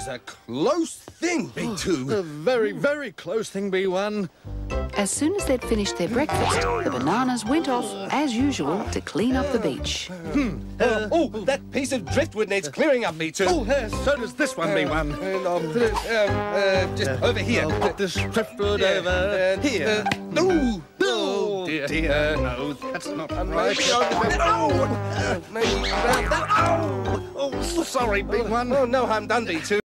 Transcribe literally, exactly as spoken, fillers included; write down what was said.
was a close thing, B two. A very, very close thing, B one. As soon as they'd finished their breakfast, the bananas went off, as usual, to clean up the beach. Hmm. Uh, oh, that piece of driftwood needs clearing up, B two. Oh, uh, so does this one, uh, B one. And I'll put it um, uh, just uh, over here. I'll put this driftwood Yeah, over uh, here. Uh, ooh. Oh, dear. dear. Uh, No, that's not uh, right. maybe I'll- oh, uh, maybe around that. Oh, Oh, sorry, B one. oh, no, I'm done, B two.